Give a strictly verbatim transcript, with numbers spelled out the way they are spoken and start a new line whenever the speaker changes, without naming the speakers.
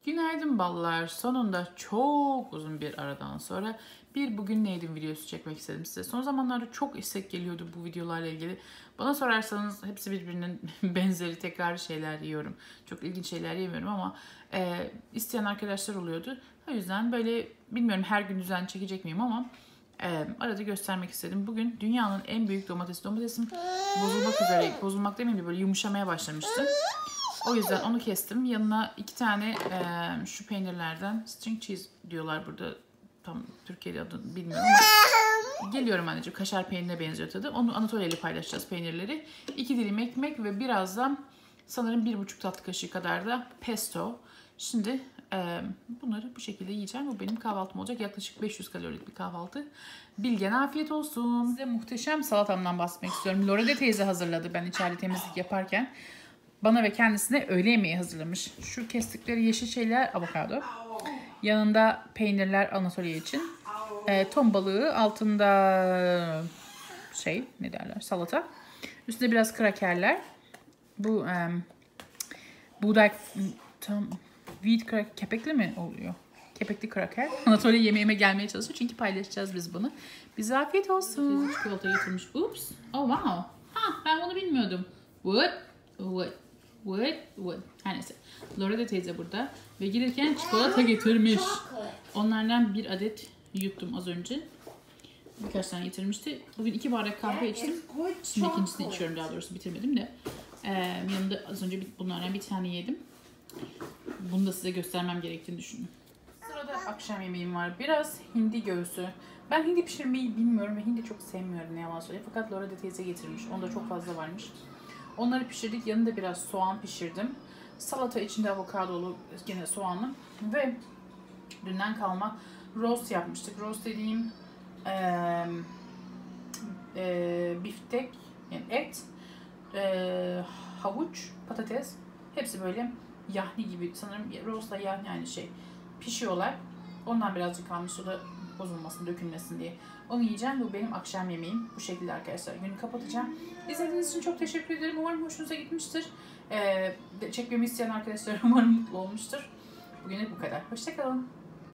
Günaydın ballar. Sonunda çok uzun bir aradan sonra bir bugün ne yedim videosu çekmek istedim size. Son zamanlarda çok istek geliyordu bu videolarla ilgili. Bana sorarsanız hepsi birbirinin benzeri tekrar şeyler yiyorum. Çok ilginç şeyler yemiyorum ama e, isteyen arkadaşlar oluyordu. O yüzden böyle bilmiyorum her gün düzenli çekecek miyim ama e, arada göstermek istedim. Bugün dünyanın en büyük domatesi. Domatesim bozulmak üzere. Bozulmak demeyeyim de böyle yumuşamaya başlamıştı. O yüzden onu kestim. Yanına iki tane e, şu peynirlerden string cheese diyorlar burada. Tam Türkiye'de adını bilmiyorum ama geliyorum anneciğim. Kaşar peynirine benziyor tadı. Onu Anatolia ile paylaşacağız peynirleri. İki dilim ekmek ve birazdan sanırım bir buçuk tatlı kaşığı kadar da pesto. Şimdi e, bunları bu şekilde yiyeceğim. Bu benim kahvaltım olacak. Yaklaşık beş yüz kalorilik bir kahvaltı. Bilgen afiyet olsun. Size muhteşem salatamdan bahsetmek istiyorum. Lorede teyze hazırladı ben içeride temizlik yaparken. Bana ve kendisine öğle yemeği hazırlamış. Şu kestikleri yeşil şeyler avokado. Yanında peynirler Anatolia için. E, ton balığı, altında şey ne derler salata. Üstünde biraz krakerler. Bu e, buğday tam wheat kraker, kepekli mi oluyor? Kepekli kraker. Anatolia yemeğime gelmeye çalışıyor çünkü paylaşacağız biz bunu. Bize afiyet olsun. Çikolata getirmiş. Oops. Oh wow. Ha, ben bunu bilmiyordum. What? What? What? What? Her neyse. Lorede teyze burada. Ve gelirken çikolata getirmiş. Onlardan bir adet yuttum az önce. Birkaç tane getirmişti. Bugün iki bardak kahve içtim. Şimdi ikincisini içiyorum, daha doğrusu bitirmedim de. Ee, yanında az önce bunlardan bir tane yedim. Bunu da size göstermem gerektiğini düşündüm. Sırada akşam yemeğim var. Biraz hindi göğsü. Ben hindi pişirmeyi bilmiyorum ve hindi çok sevmiyorum ne yalan söyleyeyim. Fakat Lorede teyze getirmiş. Onda çok fazla varmış. Onları pişirdik. Yanında biraz soğan pişirdim. Salata içinde avokadolu yine soğanlı. Ve dünden kalma roast yapmıştık. Roast dediğim e, e, biftek, yani et, e, havuç, patates. Hepsi böyle yahni gibi. Sanırım roastla yahni aynı şey. Pişiyorlar. Ondan birazcık kalmış. O da bozulmasın, dökülmesin diye. Onu yiyeceğim. Bu benim akşam yemeğim. Bu şekilde arkadaşlar. Günü kapatacağım. İzlediğiniz için çok teşekkür ederim. Umarım hoşunuza gitmiştir. Ee, çekmemi isteyen arkadaşlar umarım mutlu olmuştur. Bugünlük bu kadar. Hoşça kalın.